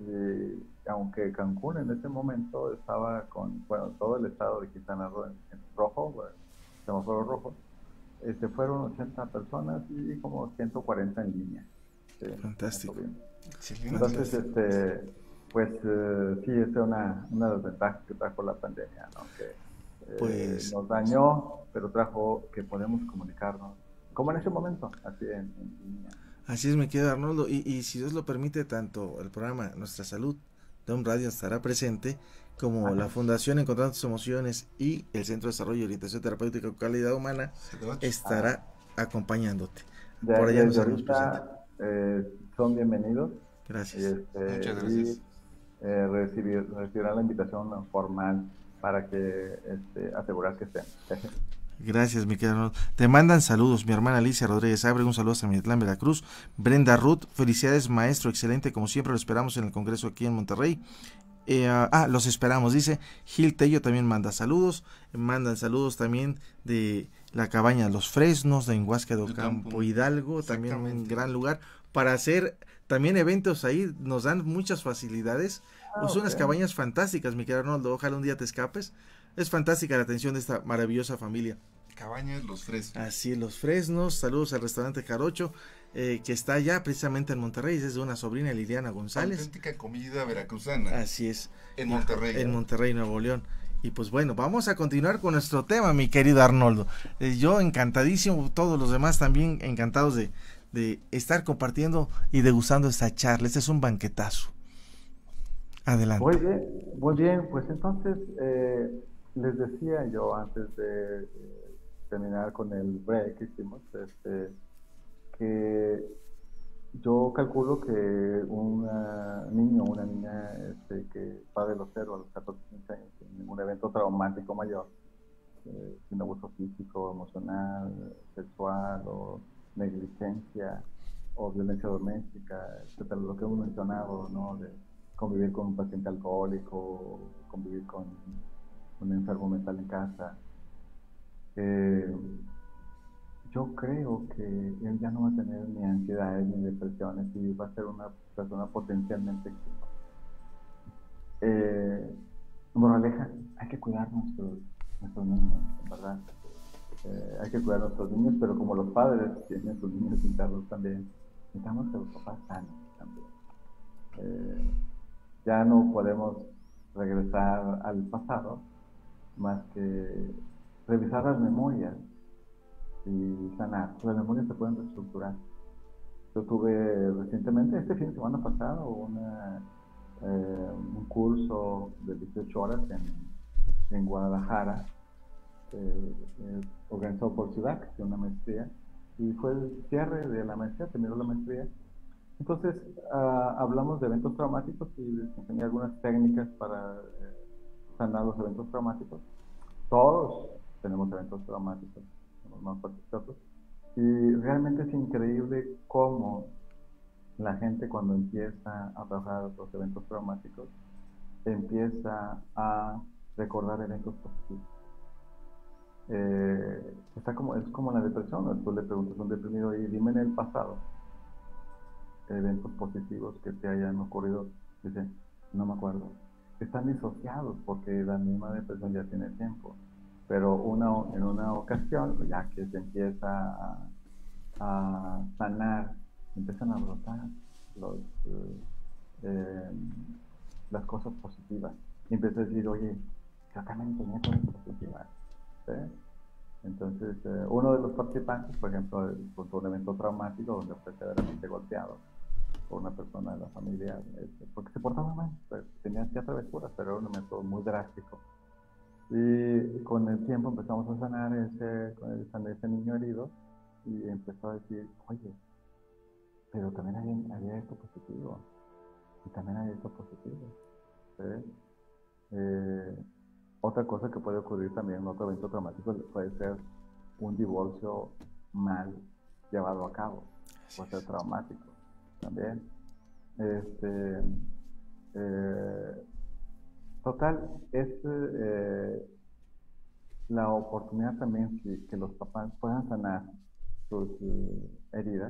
y aunque Cancún en ese momento estaba con, bueno, todo el estado de Quintana Roo en, en rojo, bueno, semáforo rojo, este, fueron ochenta personas y como ciento cuarenta en línea. Sí, Fantástico. bien. Excelente. Entonces, este, pues eh, sí, esa es una, una de las ventajas que trajo la pandemia, ¿no? Que eh, Pues- nos dañó, pero trajo que podemos comunicarnos, como en ese momento, así en, en línea. Así es, mi querido Arnoldo. Y, y si Dios lo permite, tanto el programa Nuestra Salud de Om Radio estará presente, como Ajá. la Fundación Encontrando Tus Emociones y el Centro de Desarrollo y Orientación Terapéutica con Calidad Humana Se te va. estará acompañándote. De, Por allá nos desde haremos ahorita eh, son bienvenidos y, Gracias. este, Muchas gracias. y eh, recibir, recibirán la invitación formal para que este, asegurar que estén. Gracias, mi querido Arnoldo. Te mandan saludos mi hermana Alicia Rodríguez Abre, un saludo hasta Miatlán, Veracruz. Brenda Ruth, felicidades maestro, excelente, como siempre lo esperamos en el congreso aquí en Monterrey. Eh, ah, los esperamos, dice Gil Tello, también manda saludos. Mandan saludos también de la cabaña Los Fresnos, de Huasca de El Ocampo, campo. Hidalgo, también un Exactamente. gran lugar para hacer también eventos ahí, nos dan muchas facilidades. Ah, Pues son unas ok. cabañas fantásticas, mi querido Arnoldo, ojalá un día te escapes. Es fantástica la atención de esta maravillosa familia. Cabañas Los Fresnos. Así, Los Fresnos, saludos al restaurante Jarocho, eh, que está allá precisamente en Monterrey, es de una sobrina, Liliana González. Auténtica comida veracruzana. Así es, En Monterrey. en Monterrey, Nuevo León. Y pues bueno, vamos a continuar con nuestro tema, mi querido Arnoldo. Eh, yo encantadísimo, todos los demás también encantados de, de estar compartiendo y degustando esta charla. Este es un banquetazo. Adelante. Muy bien, muy bien, pues entonces eh, les decía yo antes de eh, terminar con el break que hicimos, este, que yo calculo que un niño o una niña este, que va de los cero a los catorce, quince años sin ningún evento traumático mayor, eh, sin abuso físico, emocional, sexual o negligencia o violencia doméstica, etcétera, lo que hemos mencionado, ¿no? De convivir con un paciente alcohólico, convivir con un enfermo mental en casa. Eh, yo creo que él ya no va a tener ni ansiedades ni depresiones y va a ser una persona potencialmente exitosa. Eh, moraleja, hay que cuidar nuestros, nuestros niños, en verdad. Eh, hay que cuidar a nuestros niños, pero como los padres tienen sus niños internos también, necesitamos que los papás sanos también. Eh, ya no podemos regresar al pasado más que revisar las memorias y sanar. Las memorias se pueden reestructurar. Yo tuve recientemente, este fin de semana pasado, una, eh, un curso de dieciocho horas en, en Guadalajara, eh, eh, organizado por Ciudad, que es una maestría, y fue el cierre de la maestría, terminó la maestría. Entonces, uh, hablamos de eventos traumáticos y les enseñé algunas técnicas para eh, sanar los eventos traumáticos. Todos tenemos eventos traumáticos, somos más fuertes que otros. Y realmente es increíble cómo la gente, cuando empieza a trabajar los eventos traumáticos, empieza a recordar eventos positivos. Eh, está como, es como la depresión, ¿no? Tú le preguntas a un deprimido y dime en el pasado eventos positivos que te hayan ocurrido. Dice, no me acuerdo. Están disociados porque la misma depresión ya tiene tiempo. Pero una, en una ocasión, ya que se empieza a, a sanar, empiezan a brotar los, eh, eh, las cosas positivas. Y empieza a decir, oye, yo también tenía cosas positivas. ¿Sí? Entonces, eh, uno de los participantes, por ejemplo, con un evento traumático donde fue severamente golpeado por una persona de la familia, este, porque se portaba mal, pues, tenía hacía travesuras, pero era un método muy drástico. Y con el tiempo empezamos a sanar ese, con el, sanar ese niño herido y empezó a decir, oye, pero también había, había esto positivo, y también hay esto positivo. ¿Sí? Eh, otra cosa que puede ocurrir también en otro evento traumático puede ser un divorcio mal llevado a cabo, puede ser traumático también. Este, eh, total, es eh, la oportunidad también que, que los papás puedan sanar sus eh, heridas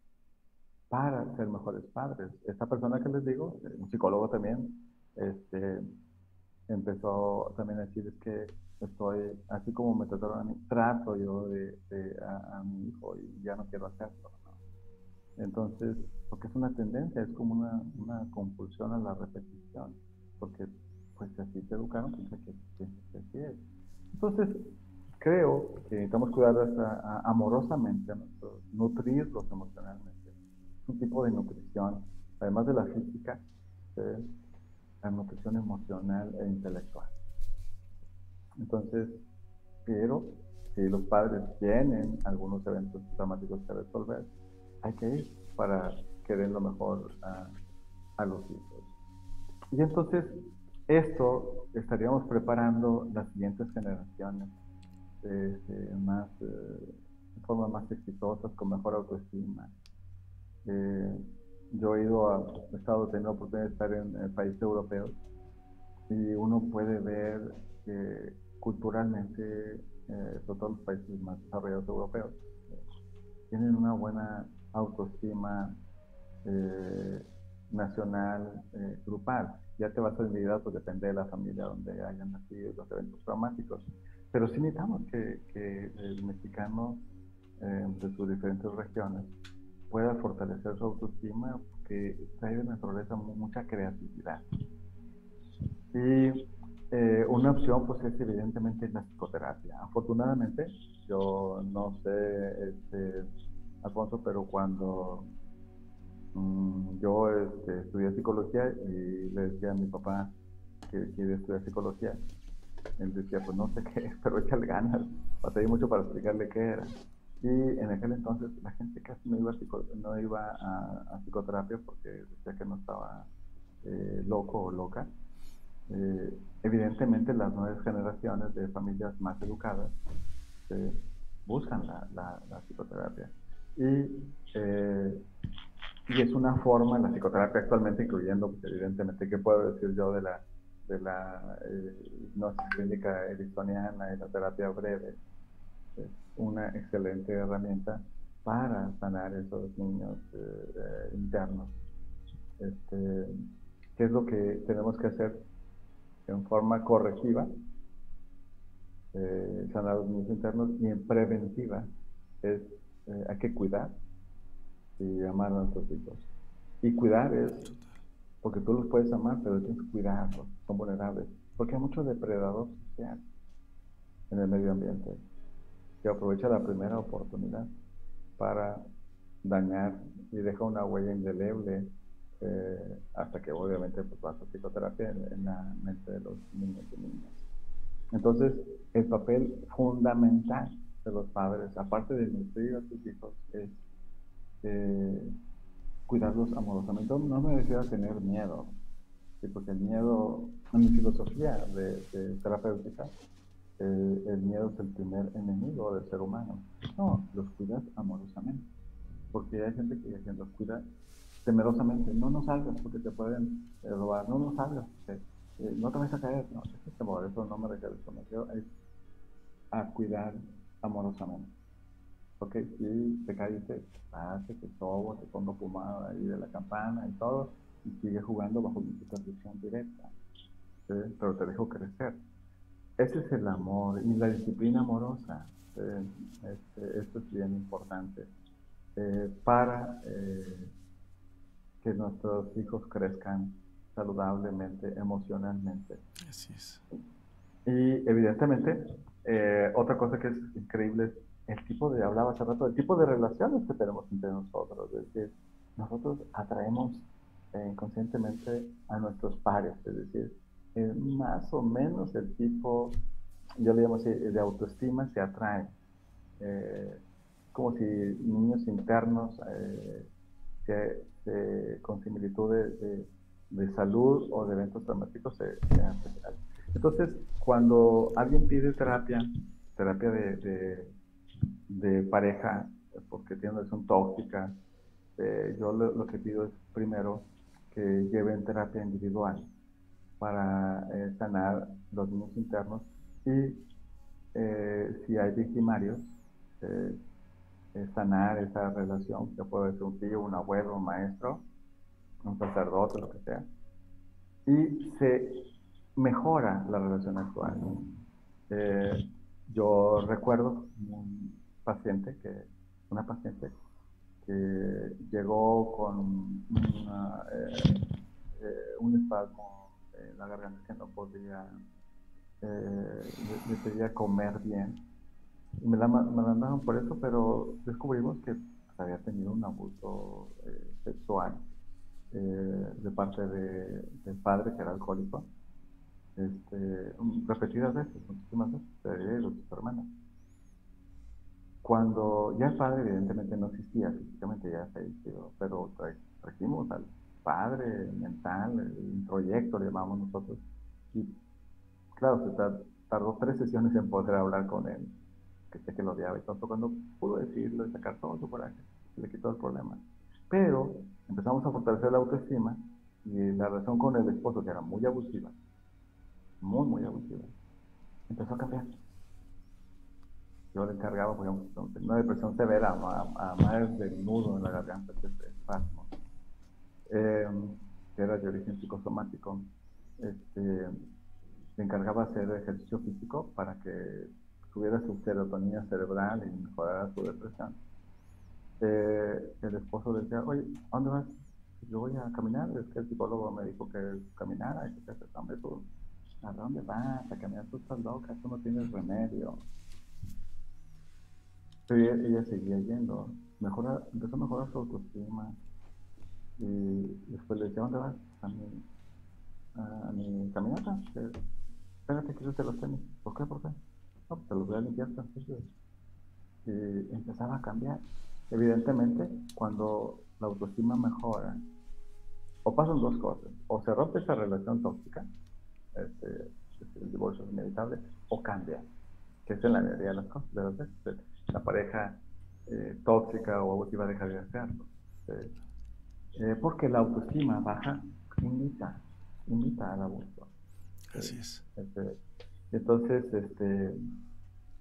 para ser mejores padres. Esta persona que les digo, un psicólogo también, este, empezó también a decir, es que estoy, así como me trataron a mí, trato yo de, de a, a mi hijo y ya no quiero hacerlo, ¿no? Entonces, porque es una tendencia, es como una, una compulsión a la repetición, porque pues así te educaron, piensa que, que, que así es. Entonces, creo que necesitamos cuidar a, a, amorosamente a nuestros, nutrirlos emocionalmente. Es un tipo de nutrición, además de la física, ¿sí? La nutrición emocional e intelectual. Entonces, pero si los padres tienen algunos eventos traumáticos que resolver, hay que ir para que den lo mejor a, a los hijos. Y entonces, esto estaríamos preparando las siguientes generaciones de, de más, eh, de forma más exitosas, con mejor autoestima. Eh, Yo he ido a, he estado teniendo la oportunidad de estar en, en países europeos y uno puede ver que culturalmente, eh, sobre todo los países más desarrollados europeos, eh, tienen una buena autoestima eh, nacional, eh, grupal. Ya te vas a olvidar, pues depende de la familia donde hayan nacido los eventos traumáticos. Pero sí necesitamos que, que el mexicano eh, de sus diferentes regiones pueda fortalecer su autoestima, porque trae de naturaleza mucha creatividad. Y eh, una opción pues es evidentemente la psicoterapia. Afortunadamente, yo no sé, este, Alfonso, pero cuando mmm, yo este, estudié psicología y le decía a mi papá que quería estudiar psicología, él decía, pues no sé qué es, pero échale ganas. Batallé mucho para explicarle qué era. Y en aquel entonces la gente casi no iba a, psico, no iba a, a psicoterapia porque decía que no estaba eh, loco o loca. Eh, evidentemente las nuevas generaciones de familias más educadas eh, buscan la, la, la psicoterapia. Y, eh, y es una forma, la psicoterapia actualmente, incluyendo, pues, evidentemente, ¿qué puedo decir yo de la, de la eh, hipnosis clínica ericksoniana y la terapia breve? Eh, una excelente herramienta para sanar esos niños eh, eh, internos. Este, ¿Qué es lo que tenemos que hacer en forma correctiva? Eh, sanar los niños internos, y en preventiva es, eh, hay que cuidar y amar a nuestros hijos. Y cuidar es, porque tú los puedes amar, pero tienes que cuidarlos, son vulnerables, porque hay mucho depredador social en el medio ambiente que aprovecha la primera oportunidad para dañar y deja una huella indeleble, eh, hasta que obviamente pues, va a hacer psicoterapia en, en la mente de los niños y niñas. Entonces, el papel fundamental de los padres, aparte de nutrir a sus hijos, es eh, cuidarlos amorosamente. No me refiero a tener miedo, ¿sí? Porque el miedo, en mi filosofía de, de terapéutica, eh, el miedo es el primer enemigo del ser humano. No, los cuidas amorosamente, porque hay gente que, que los cuida temerosamente. No, no salgas porque te pueden eh, robar, no, no salgas porque eh, no te vas a caer. No, ese es temor, eso no me refiero, eso me refiero a cuidar amorosamente. Ok, si te caíste, pase, te sobo, te pongo pomada ahí de la campana y todo, y sigue jugando bajo mi supervisión directa, ¿sí? Pero te dejo crecer. Ese es el amor y la disciplina amorosa. ¿Sí? Este, esto es bien importante eh, para eh, que nuestros hijos crezcan saludablemente, emocionalmente. Así es. Y evidentemente, eh, otra cosa que es increíble es el tipo de, hablaba hace rato, el tipo de relaciones que tenemos entre nosotros. Es decir, nosotros atraemos eh, inconscientemente a nuestros pares, es decir, eh, más o menos el tipo, yo le llamo así, de autoestima se atrae. Eh, como si niños internos eh, que, que, con similitudes de, de, de salud o de eventos traumáticos se, se hacen. Entonces, cuando alguien pide terapia, terapia de, de, de pareja, porque tiene una relación tóxica, eh, yo lo, lo que pido es primero que lleven terapia individual para eh, sanar los niños internos y eh, si hay victimarios, eh, eh, sanar esa relación, que puede ser un tío, un abuelo, un maestro, un sacerdote, lo que sea, y se mejora la relación actual. Eh, yo recuerdo un paciente, que, una paciente que llegó con una, eh, eh, un espasmo en la garganta que no podía, eh, le, le pedía comer bien. Y me la, me la mandaron por eso, pero descubrimos que había tenido un abuso eh, sexual eh, de parte de, del padre, que era alcohólico. Este, repetidas veces, muchísimas veces, de ella y de sus hermanas. Cuando ya el padre evidentemente no existía, físicamente ya falleció, pero trajimos al padre mental, el introyecto le llamamos nosotros, y claro, se tardó tres sesiones en poder hablar con él, que sé que lo odiaba y todo, cuando pudo decirlo y sacar todo su coraje, se le quitó el problema. Pero empezamos a fortalecer la autoestima y la relación con el esposo, que era muy abusiva, muy, muy abusiva, empezó a cambiar. Yo le encargaba, por ejemplo, una depresión severa, a, a más del nudo en la garganta, que es espasmo, eh, que era de origen psicosomático. Este, le encargaba hacer ejercicio físico para que tuviera su serotonina cerebral y mejorara su depresión. Eh, el esposo decía, oye, ¿a dónde vas? Yo voy a caminar, es que el psicólogo me dijo que caminara, y que se hombre, tú, ¿a dónde vas? A caminar, tú estás loca, tú no tienes remedio. Pero ella, ella seguía yendo, mejora, empezó a mejorar su autoestima, y después le decía, ¿dónde vas? A mi, a, a mi caminata. Que, espérate, que yo te los tenis. ¿Por qué? ¿Por qué? No, pues te los voy a limpiar. Entonces, y empezaba a cambiar. Evidentemente, cuando la autoestima mejora, o pasan dos cosas, o se rompe esa relación tóxica, este, este, el divorcio es inevitable, o cambia, que es en la mayoría de las cosas, de las veces. La pareja eh, tóxica o abusiva deja de hacerlo. Eh, eh, porque la autoestima baja invita, invita al abuso. Así es. Este, entonces, este,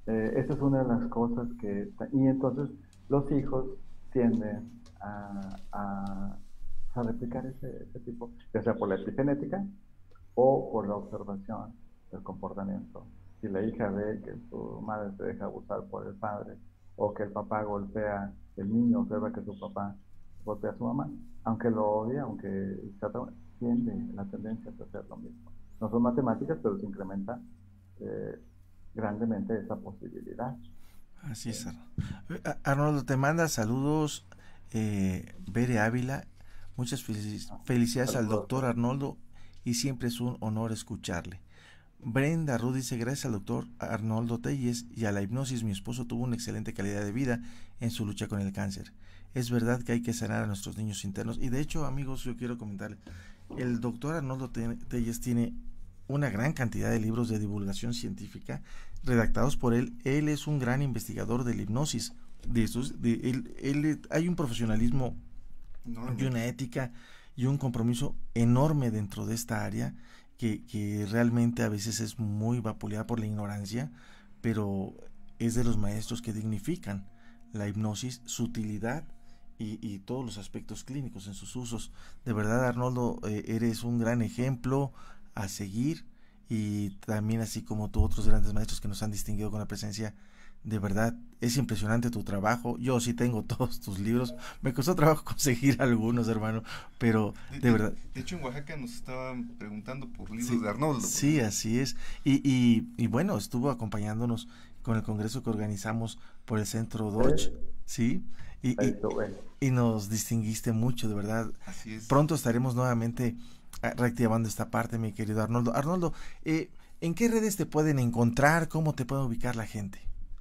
Eh, esa es una de las cosas que... Y entonces los hijos tienden a, a, a replicar ese, ese tipo, ya sea por la epigenética o por la observación del comportamiento. Si la hija ve que su madre se deja abusar por el padre, o que el papá golpea, el niño observa que su papá golpea a su mamá, aunque lo odie, aunque se atra- tiende la tendencia a hacer lo mismo. No son matemáticas, pero se incrementa eh, grandemente esa posibilidad. Así es, Ar- A- Arnoldo, te manda saludos, eh, Bere Ávila. Muchas felici- felicidades al Saludos. doctor Arnoldo y siempre es un honor escucharle. Brenda Ruth dice, gracias al doctor Arnoldo Telles y a la hipnosis mi esposo tuvo una excelente calidad de vida en su lucha con el cáncer. Es verdad que hay que sanar a nuestros niños internos y de hecho, amigos, yo quiero comentarles, el doctor Arnoldo Te- Telles tiene una gran cantidad de libros de divulgación científica redactados por él. Él es un gran investigador de la hipnosis. De esos, de, él, él, hay un profesionalismo Enorme. y una ética y un compromiso enorme dentro de esta área que, que realmente a veces es muy vapuleada por la ignorancia, pero es de los maestros que dignifican la hipnosis, su utilidad y, y todos los aspectos clínicos en sus usos. De verdad, Arnoldo, eh, eres un gran ejemplo a seguir y también así como tú otros grandes maestros que nos han distinguido con la presencia. De verdad, es impresionante tu trabajo. Yo sí tengo todos tus libros. Me costó trabajo conseguir algunos, hermano, pero De, de de- verdad. de hecho, en Oaxaca nos estaban preguntando por libros Sí, de Arnoldo. sí, así es. Y, y, y bueno, estuvo acompañándonos con el congreso que organizamos por el Centro Dodge, ¿sí? Y, Ahí y, estuve. y nos distinguiste mucho, de verdad. Así es. Pronto estaremos nuevamente ah, reactivando esta parte, mi querido Arnoldo. Arnoldo, eh, ¿en qué redes te pueden encontrar? ¿Cómo te puede ubicar la gente?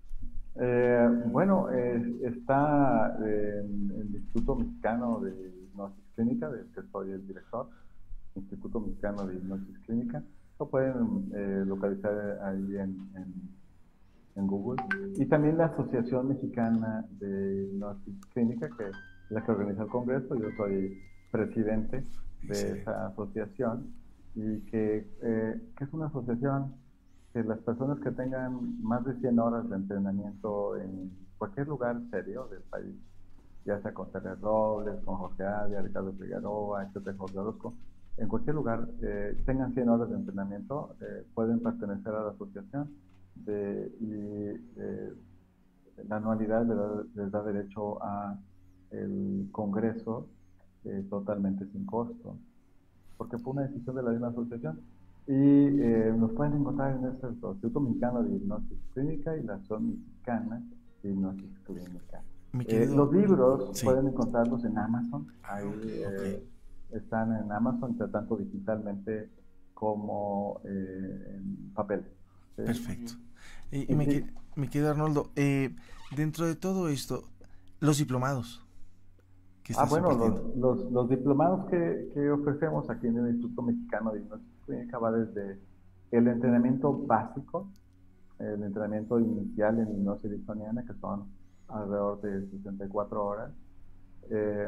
Eh, bueno, eh, está eh, en el Instituto Mexicano de Hipnosis Clínica, del que soy el director, Instituto Mexicano de Hipnosis Clínica. Lo pueden eh, localizar ahí en, en, en Google. Y también la Asociación Mexicana de Hipnosis Clínica, que es la que organiza el Congreso. Yo soy presidente de Excelente. esa asociación y que, eh, que es una asociación que las personas que tengan más de cien horas de entrenamiento en cualquier lugar serio del país, ya sea con Tere Robles, con Jorge Adia, Ricardo Figueroa, etcétera, Jorge Orozco, en cualquier lugar eh, tengan cien horas de entrenamiento, eh, pueden pertenecer a la asociación de, y eh, la anualidad les da, les da derecho a el congreso eh, totalmente sin costo, porque fue una decisión de la misma asociación. Y eh, nos pueden encontrar en ese Instituto Mexicano de Hipnosis Clínica y la Asociación Mexicana de Hipnosis Clínica. Mi Eh, querido, los libros sí. pueden encontrarlos en Amazon, Ah, ahí ok. eh, están en Amazon, tanto digitalmente como eh, en papel. ¿sí? Perfecto. Y, y Y mi, sí. que- mi querido Arnoldo, eh, dentro de todo esto, los diplomados que Ah, estás bueno, impartiendo. los, los, los diplomados que, que ofrecemos aquí en el Instituto Mexicano de Hipnosis Clínica va desde el entrenamiento básico, el entrenamiento inicial en hipnosis ericksoniana, que son alrededor de sesenta y cuatro horas. Eh,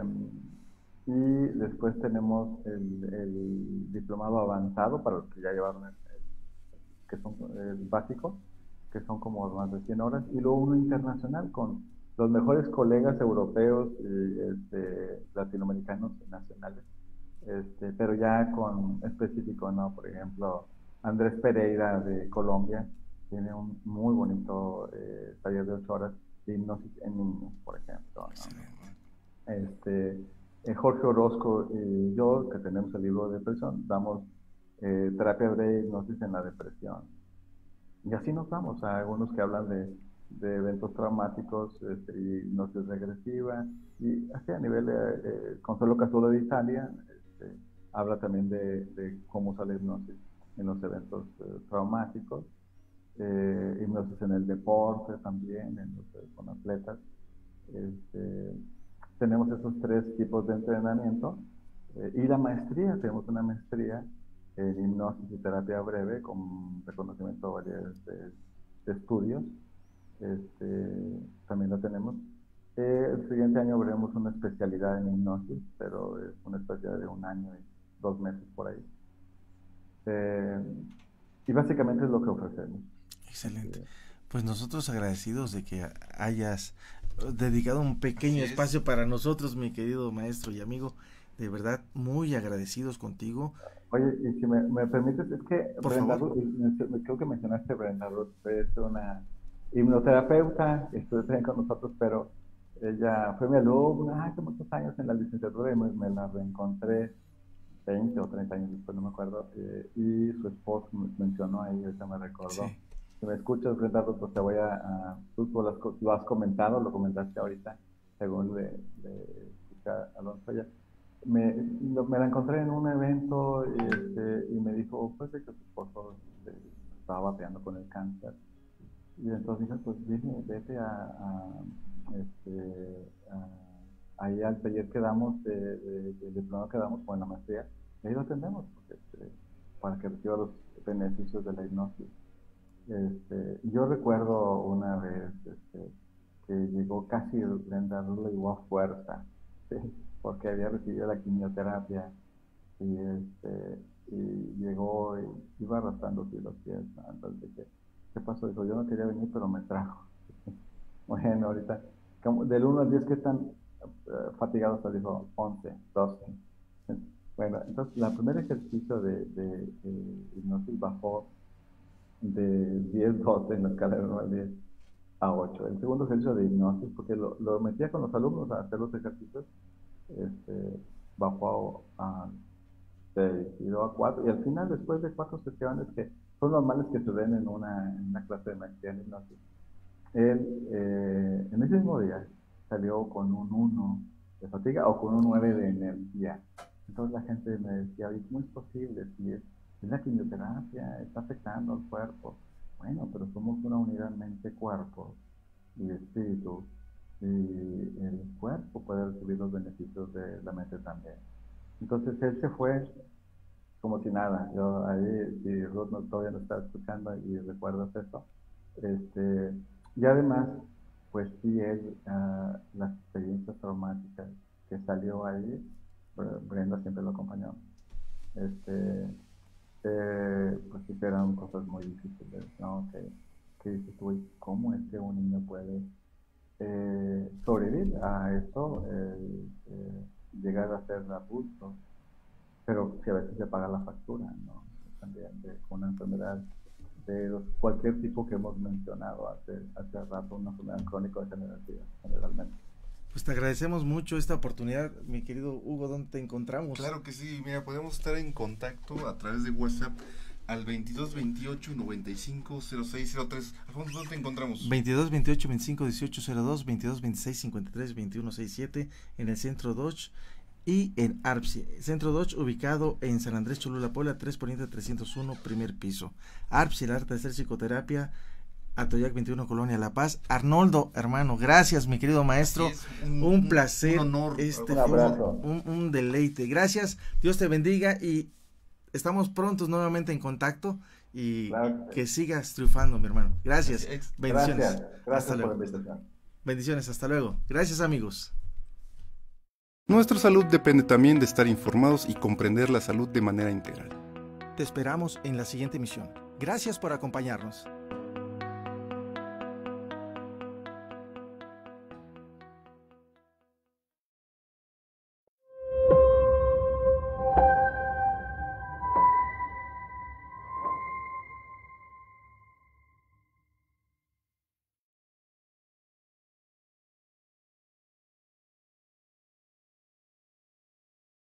y después tenemos el, el diplomado avanzado para los que ya llevaron el, el- que son el básico, que son como más de cien horas, y luego uno internacional con los mejores colegas europeos y este, latinoamericanos y nacionales, este, pero ya con específico, ¿no? Por ejemplo, Andrés Pereira de Colombia tiene un muy bonito eh, taller de ocho horas de hipnosis en niños, por ejemplo, ¿no? Excelente. Este, eh, Jorge Orozco y yo, que tenemos el libro de depresión, damos eh, terapia breve de hipnosis en la depresión. Y así nos vamos a algunos que hablan de, de eventos traumáticos este, y hipnosis regresiva. Y así a nivel, eh, eh, Consuelo Casulo de Italia, este, habla también de, de cómo sale hipnosis en los eventos eh, traumáticos. Eh, hipnosis en el deporte también, en los, eh, con atletas. Este, tenemos esos tres tipos de entrenamiento. Eh, y la maestría, tenemos una maestría en hipnosis y terapia breve con reconocimiento de varios de, de estudios. Este, también lo tenemos. Eh, el siguiente año veremos una especialidad en hipnosis, pero es una especialidad de un año y dos meses por ahí. Eh, y básicamente es lo que ofrecemos. Excelente. Eh, Pues nosotros agradecidos de que hayas dedicado un pequeño Así espacio es. Para nosotros, mi querido maestro y amigo. De verdad, muy agradecidos contigo. Oye, y si me, me permites, es que Por Brenda favor. Ruth, creo que mencionaste Brenda Ruth, es una hipnoterapeuta, estudió también con nosotros, pero ella fue mi alumna hace muchos años en la licenciatura y me, me la reencontré veinte o treinta años después, no me acuerdo, eh, y su esposo me mencionó ahí, ahorita me recordó. Sí. Si me escuchas, Brenda Ruth, pues te voy a, a tú, tú lo, has, lo has comentado, lo comentaste ahorita, según le, le escuché a Alonso ya. Me, me la encontré en un evento y, este, y me dijo pues de que su esposo este, estaba bateando con el cáncer, y entonces dije pues vete, vete a, a, este, a, ahí al taller que damos de, de, de diplomado que damos con la maestría, y ahí lo atendemos porque, este, para que reciba los beneficios de la hipnosis. Este, yo recuerdo una vez este, que llegó casi Brenda Ruth, le llegó a fuerza, ¿sí? Porque había recibido la quimioterapia y, este, y llegó y iba arrastrando así los pies, ¿no? Entonces dije, ¿qué pasó? Dijo, yo no quería venir, pero me trajo. Bueno, ahorita, como del uno al diez, ¿qué están uh, fatigados? Se dijo once, doce. Bueno, entonces, el primer ejercicio de, de, de hipnosis bajó de diez, doce en la escala de uno al diez a ocho. El segundo ejercicio de hipnosis, porque lo, lo metía con los alumnos a hacer los ejercicios, Este, bajó a seis y luego a cuatro, y al final, después de cuatro sesiones que son normales que se den en una, en una clase de maestría en hipnosis, él eh, en ese mismo día salió con un uno de fatiga o con un nueve de energía. Entonces la gente me decía, ¿cómo es posible? Si es, es la quimioterapia, está afectando al cuerpo. Bueno, pero somos una unidad mente-cuerpo y espíritu, y el cuerpo puede recibir los beneficios de la mente también. Entonces él se fue como si nada. Yo ahí, si Ruth no, todavía no está escuchando y recuerdas eso, este, y además, pues sí, él, uh, las experiencias traumáticas que salió ahí, Brenda siempre lo acompañó, este, eh, pues sí que eran cosas muy difíciles, ¿no? Que, que dices tú, ¿cómo es que un niño puede Eh, sobrevivir a esto, eh, eh, llegar a ser adulto, pero que a veces se paga la factura, ¿no? También de una enfermedad de los, cualquier tipo que hemos mencionado hace, hace rato, una enfermedad crónico-degenerativa generalmente. Pues te agradecemos mucho esta oportunidad, mi querido Hugo. ¿Dónde te encontramos? Claro que sí, mira, podemos estar en contacto a través de WhatsApp al veintidós veintiocho noventa y cinco cero seis cero tres. Alfonso, ¿dónde te encontramos? veintidós veintiocho veinticinco dieciocho cero dos, veintidós veintiséis cincuenta y tres veintiuno sesenta y siete en el Centro Dodge y en A R P S I. Centro Dodge ubicado en San Andrés Cholula, Puebla, tres Poniente trescientos uno, primer piso. A R P S I, el arte de hacer psicoterapia, Atoyac veintiuno, Colonia La Paz. Arnoldo, hermano, gracias, mi querido maestro. Un, un placer, un honor, este, un abrazo, un, un deleite. Gracias, Dios te bendiga y estamos prontos nuevamente en contacto y claro, que sigas triunfando, mi hermano. Gracias. Bendiciones. Gracias, gracias hasta por luego. la invitación. Bendiciones, hasta luego. Gracias, amigos. Nuestra salud depende también de estar informados y comprender la salud de manera integral. Te esperamos en la siguiente emisión. Gracias por acompañarnos.